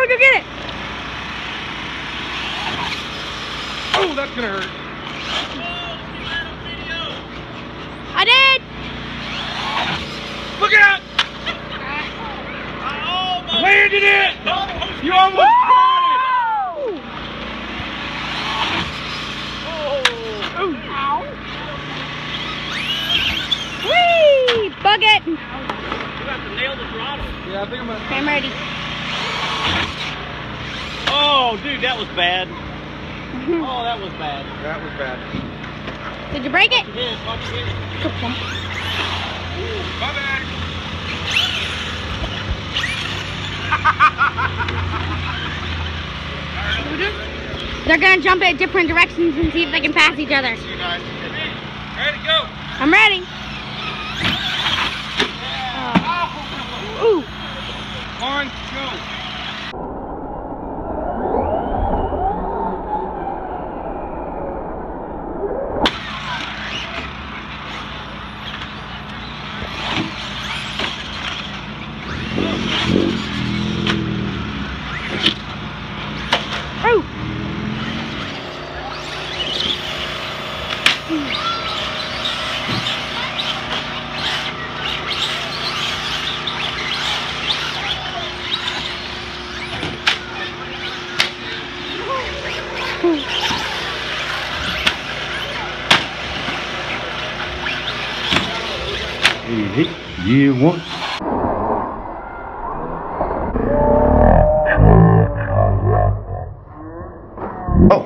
go get it. Oh, that's gonna hurt. I did. Look out! Landed it! You almost caught it! Oh. Whee! Bug it! You have to nail the throttle. Yeah, I think I'm gonna... Okay, I'm ready. Oh, dude, that was bad. Oh, that was bad. That was bad. Did you break it? You did. Watch it hit it. My bad. They're gonna jump in different directions and see if they can pass each other. You guys, ready to go? I'm ready. Ooh. On, go. Ooh. Hey, yeah, one. Oh.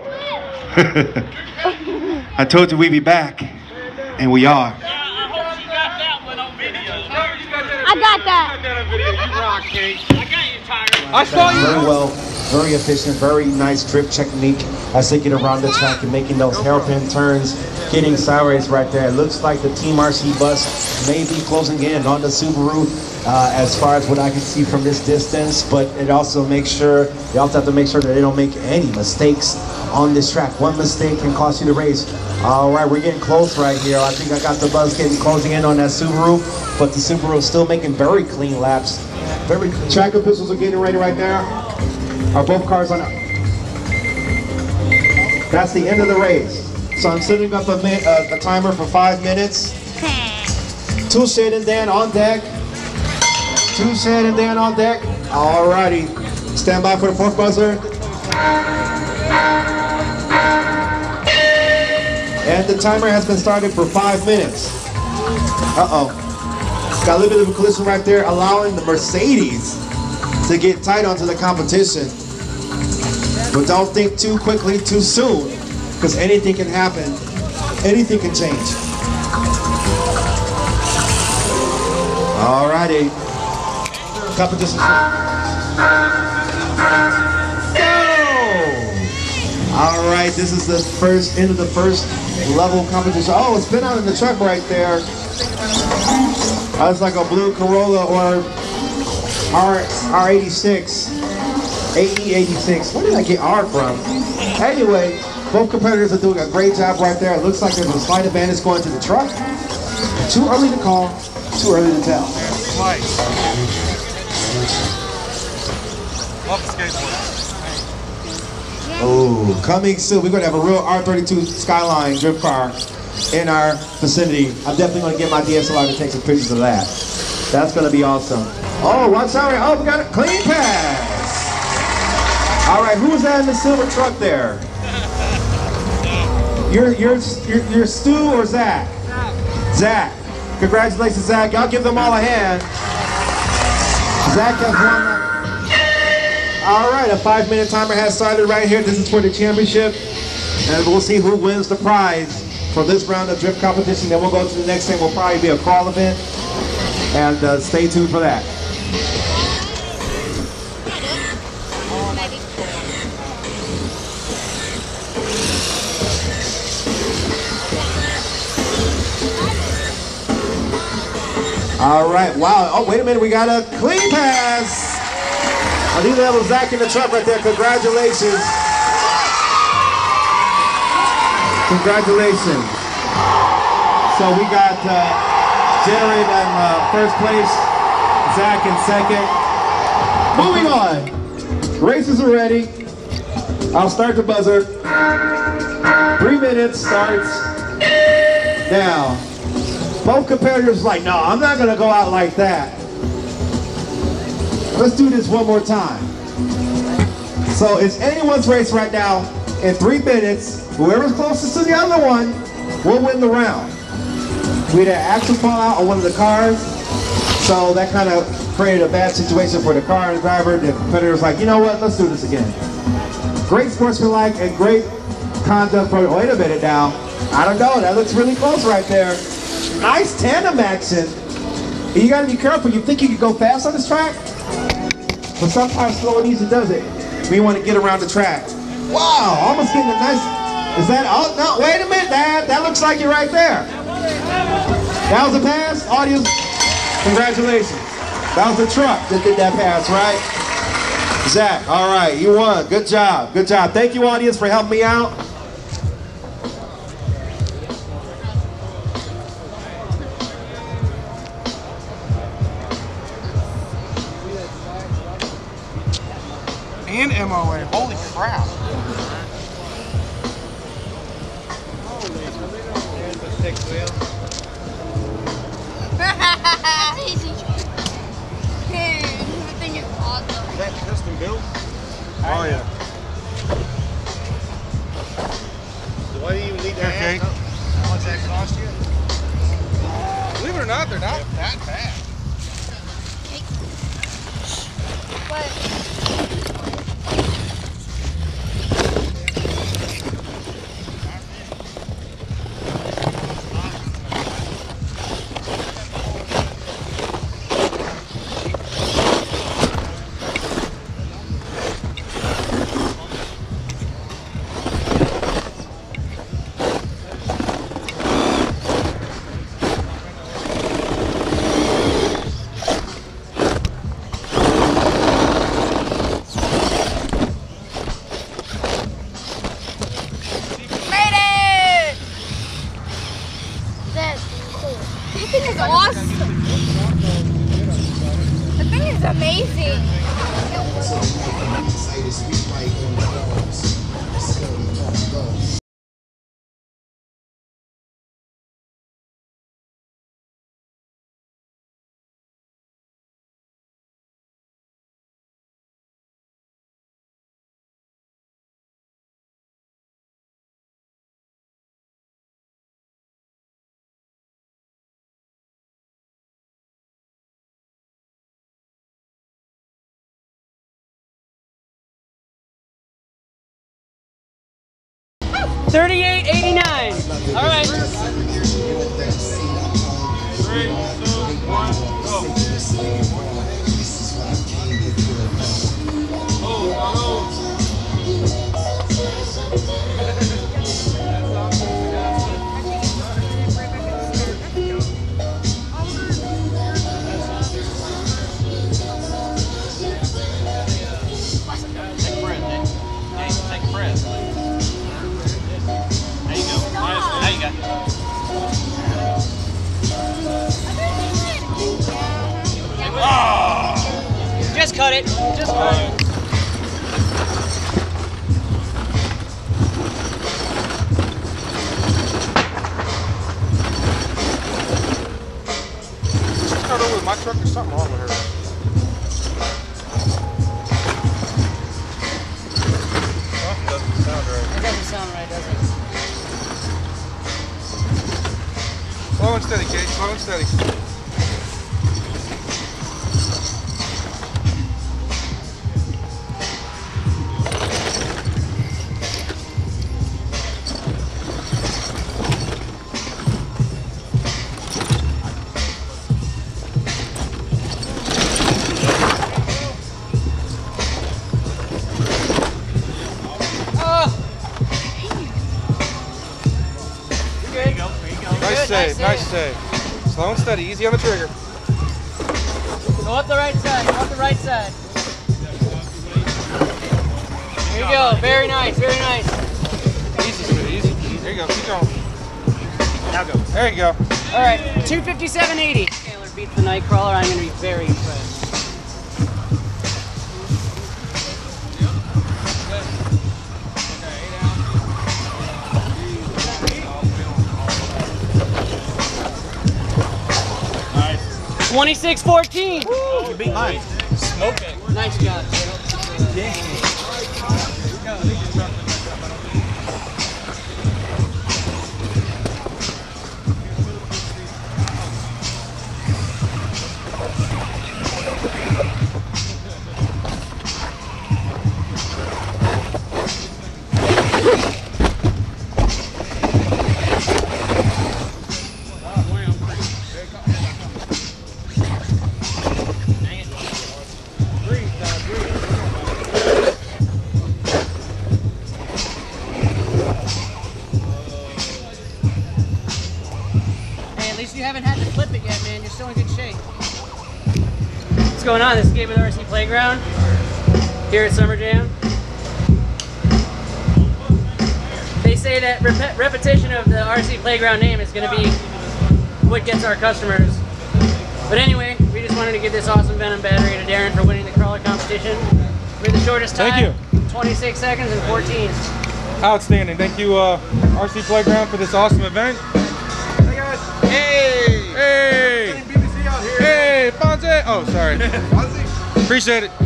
I told you we'd be back, and we are. I hope you got that one on video. I got that. You rock, Kate. I got you, Tiger. I saw you. Very well, very efficient, very nice drift technique as they get around the track and making those hairpin turns, getting sideways right there. It looks like the Team RC bus may be closing in on the Subaru as far as what I can see from this distance, but it also makes sure, you also have to make sure that they don't make any mistakes on this track. One mistake can cost you the race. All right, we're getting close right here. I think I got the bus closing in on that Subaru, but the Subaru is still making very clean laps. Very clean. Track officials are getting ready right now. Are both cars on? That's the end of the race. So I'm setting up a timer for 5 minutes. Touche and Dan on deck. Touche and Dan on deck. All righty. Stand by for the fourth buzzer. And the timer has been started for 5 minutes. Uh-oh. Got a little bit of a collision right there, allowing the Mercedes to get tight onto the competition. But don't think too quickly, too soon, because anything can happen. Anything can change. All righty. Competition. Go! All right, this is the first end of the first level competition. Oh, it's been out in the truck right there. That's like a blue Corolla or R86, AE86. Where did I get R from? Anyway, both competitors are doing a great job right there. It looks like there's a slight advantage going to the truck. Too early to call, too early to tell. Love the skateboard. Oh, coming soon. We're going to have a real R32 Skyline drift car in our vicinity. I'm definitely going to get my DSLR to take some pictures of that. That's going to be awesome. Oh, watch out. Oh, we got a clean pass. All right, who's that in the silver truck there? You're Stu or Zach? Zach. Congratulations, Zach. Y'all give them all a hand. Zach has won that. All right, a 5-minute timer has started right here. This is for the championship. And we'll see who wins the prize for this round of drift competition. Then we'll go to the next thing. Will probably be a crawl event. And stay tuned for that. All right, wow. Oh, wait a minute, we got a clean pass. I think that was Zach in the truck right there. Congratulations. Congratulations. So we got Jared in first place, Zach in second. Moving on. Races are ready. I'll start the buzzer. 3 minutes starts now. Both competitors like, no, I'm not gonna go out like that. Let's do this one more time. So it's anyone's race right now. In 3 minutes, whoever's closest to the other one will win the round. We had an axle fall out on one of the cars, so that kind of created a bad situation for the car and the driver. The competitor was like, you know what, let's do this again. Great sportsmanlike and great conduct. Wait a minute now. I don't know, that looks really close right there. Nice tandem action. You gotta be careful. You think you can go fast on this track? But sometimes slow and easy does it. We want to get around the track. Wow, almost getting a nice, is that, oh no, wait a minute, that looks like you're right there. That was a pass, audience, congratulations. That was the truck that did that pass, right? Zach, all right, you won, good job, good job. Thank you, audience, for helping me out. And MOA, holy crap. That's easy. Dude, the thing is awesome. Is that custom built? Oh yeah. Why do you even need that? Okay. How much that cost you? Believe it or not, they're not that bad. But awesome. The thing is amazing. $38.89. All right. 3, 2, 1, go. Just cut it. Just cut it. Start over with my truck. There's something wrong with her. Something doesn't sound right. It doesn't sound right, does it? Slow and steady, Kate. Slow and steady. Nice save, nice save. Slow and steady, easy on the trigger. Go up the right side, go up the right side. There you go, very nice, very nice. Easy, sweetie, easy. There you go, keep going. Now go. There you go. All right, 257.80. Taylor beats the Nightcrawler, I'm going to be very impressed. 26-14. You beat mine. Smoking. Nice job. You haven't had to flip it yet, man. You're still in good shape. What's going on? This is Gabe with RC Playground here at Summer Jam. They say that repetition of the RC Playground name is going to be what gets our customers. But anyway, we just wanted to give this awesome Venom battery to Darren for winning the crawler competition. We're the shortest time. Thank you. 26 seconds and 14. Outstanding. Thank you, RC Playground, for this awesome event. Hey! Hey! BBC out here. Hey, Fonzie! Oh, sorry. Appreciate it.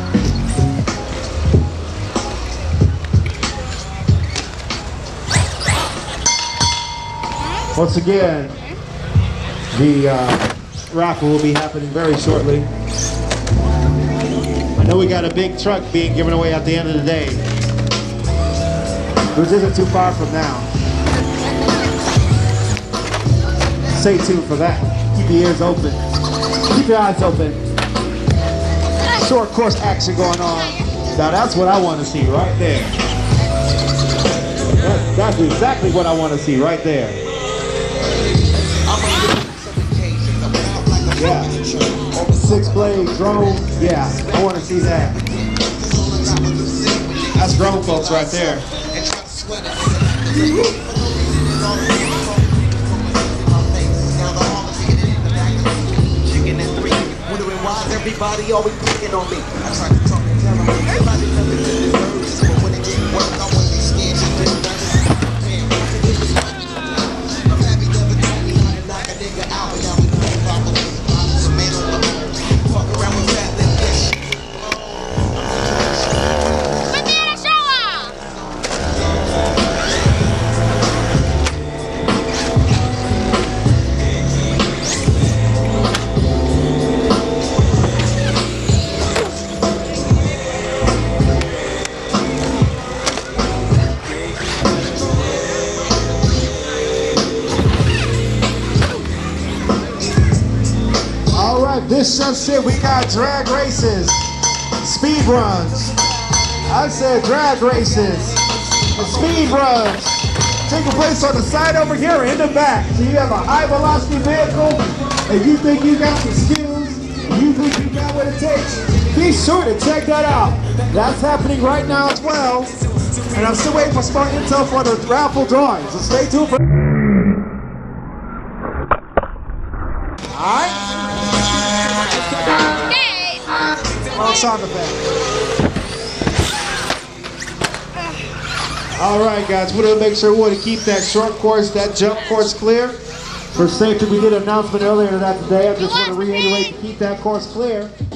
Once again, the raffle will be happening very shortly. I know we got a big truck being given away at the end of the day, which isn't too far from now. Stay tuned for that. Keep your ears open. Keep your eyes open. Short course action going on. Now that's what I want to see right there. That's exactly what I want to see right there. Yeah. 6-blade drone. Yeah, I want to see that. That's drone folks right there. Everybody always picking on me. I try to talk and tell them everybody nothing to deserve. But when it get work, I want these skins to do nothing. I'm happy never told me how to knock a nigga out. But now we play proper. Some man on the road. Fuck around with that little bitch. Banana shower! This just it, we got drag races, speed runs. I said drag races and speed runs taking place on the side over here in the back. So you have a high velocity vehicle and you think you got the skills, you think you got what it takes, be sure to check that out. That's happening right now as well. And I'm still waiting for smart intel for the raffle drawing, so stay tuned for. Alright? Wrong sound effect. Alright guys, we're going to make sure we want to keep that short course, that jump course clear. For safety, we did an announcement earlier that today. I just want to reiterate to keep that course clear.